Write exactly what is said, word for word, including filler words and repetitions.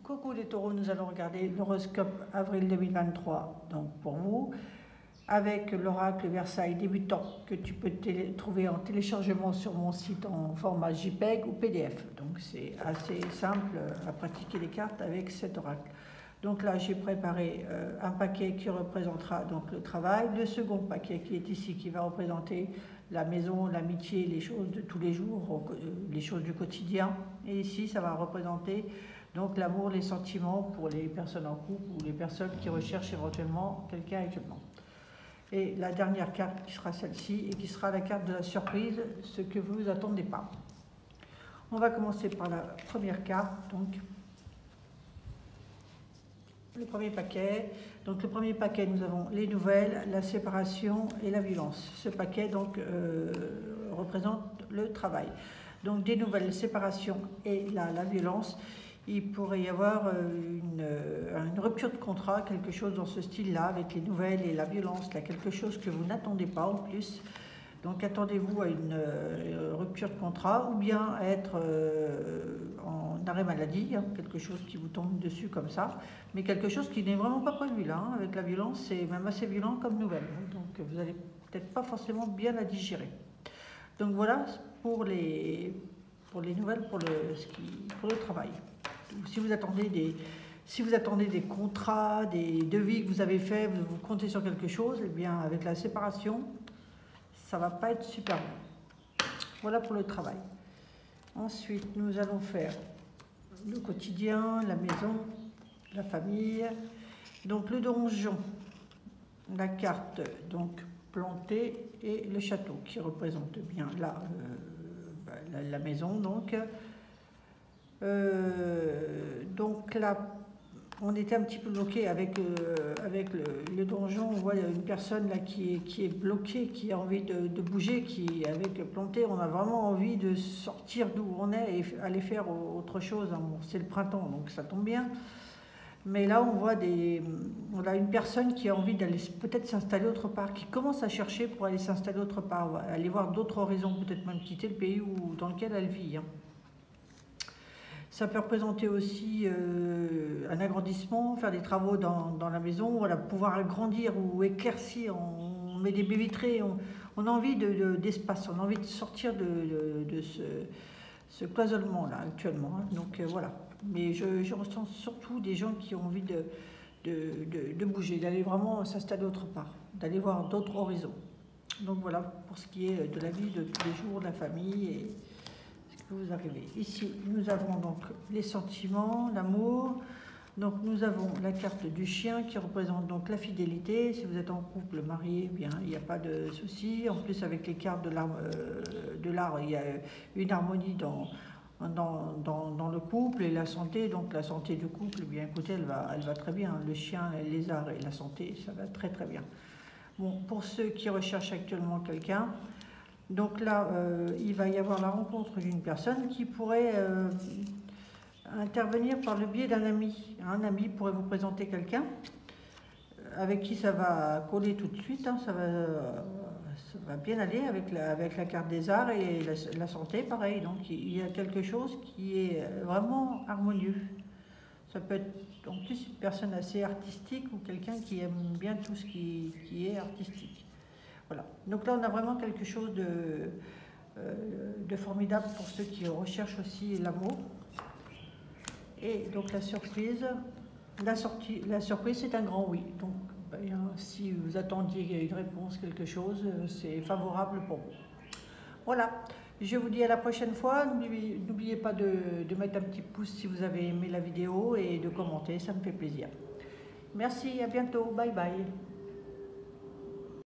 Coucou les taureaux, nous allons regarder l'horoscope avril deux mille vingt-trois, donc pour vous, avec l'oracle Versailles débutant que tu peux trouver en téléchargement sur mon site en format JPEG ou P D F. Donc c'est assez simple à pratiquer les cartes avec cet oracle. Donc là j'ai préparé euh, un paquet qui représentera donc le travail, le second paquet qui est ici qui va représenter la maison, l'amitié, les choses de tous les jours, les choses du quotidien. Et ici ça va représenter donc l'amour, les sentiments pour les personnes en couple ou les personnes qui recherchent éventuellement quelqu'un actuellement. Et la dernière carte qui sera celle-ci et qui sera la carte de la surprise, ce que vous vous attendez pas. On va commencer par la première carte, donc le premier paquet. Donc le premier paquet, nous avons les nouvelles, la séparation et la violence. Ce paquet donc euh, représente le travail. Donc des nouvelles, séparation et la, la violence. Il pourrait y avoir une, une rupture de contrat, quelque chose dans ce style-là, avec les nouvelles et la violence, là, quelque chose que vous n'attendez pas en plus. Donc attendez-vous à une euh, rupture de contrat ou bien à être euh, en arrêt maladie, hein, quelque chose qui vous tombe dessus comme ça, mais quelque chose qui n'est vraiment pas prévu là. Hein, avec la violence, c'est même assez violent comme nouvelle. Donc vous n'allez peut-être pas forcément bien la digérer. Donc voilà pour les, pour les nouvelles, pour le, ce qui, pour le travail. Si vous attendez des, si vous attendez des contrats, des devis que vous avez faits, vous, vous comptez sur quelque chose, et eh bien avec la séparation, ça va pas être super bon. Voilà pour le travail. Ensuite, nous allons faire le quotidien, la maison, la famille. Donc le donjon, la carte donc plantée et le château qui représente bien là euh, la, la maison donc. Euh, donc là, on était un petit peu bloqué avec, euh, avec le, le donjon. On voit une personne là qui est, qui est bloquée, qui a envie de, de bouger, qui avec planté, on a vraiment envie de sortir d'où on est et aller faire autre chose. Bon, c'est le printemps, donc ça tombe bien. Mais là, on voit des, on a une personne qui a envie d'aller peut-être s'installer autre part, qui commence à chercher pour aller s'installer autre part, aller voir d'autres horizons, peut-être même quitter le pays où, dans lequel elle vit. Hein. Ça peut représenter aussi euh, un agrandissement, faire des travaux dans, dans la maison, voilà, pouvoir agrandir ou éclaircir, on, on met des baies vitrées, on, on a envie d'espace, de, de, on a envie de sortir de, de, de ce, ce cloisonnement-là actuellement. Hein. Donc euh, voilà, mais je, je ressens surtout des gens qui ont envie de, de, de, de bouger, d'aller vraiment s'installer autre part, d'aller voir d'autres horizons. Donc voilà pour ce qui est de la vie de tous les jours, de la famille et vous arrivez. Ici, nous avons donc les sentiments, l'amour. Donc nous avons la carte du chien qui représente donc la fidélité. Si vous êtes en couple, marié, bien, il n'y a pas de souci. En plus, avec les cartes de l'art, euh, de l'art, il y a une harmonie dans, dans, dans, dans le couple et la santé. Donc la santé du couple, eh bien écoutez, elle va, elle va très bien. Le chien, les arts et la santé, ça va très très bien. Bon, pour ceux qui recherchent actuellement quelqu'un, donc là, euh, il va y avoir la rencontre d'une personne qui pourrait euh, intervenir par le biais d'un ami. Un ami pourrait vous présenter quelqu'un avec qui ça va coller tout de suite, hein, ça, va, ça va bien aller avec la, avec la carte des arts et la, la santé, pareil. Donc il y a quelque chose qui est vraiment harmonieux. Ça peut être en plus une personne assez artistique ou quelqu'un qui aime bien tout ce qui, qui est artistique. Voilà. Donc là, on a vraiment quelque chose de, euh, de formidable pour ceux qui recherchent aussi l'amour. Et donc la surprise, la, sortie, la surprise, c'est un grand oui. Donc ben, si vous attendiez une réponse, quelque chose, c'est favorable pour vous. Voilà. Je vous dis à la prochaine fois. N'oubliez pas de, de mettre un petit pouce si vous avez aimé la vidéo et de commenter, ça me fait plaisir. Merci, à bientôt. Bye bye.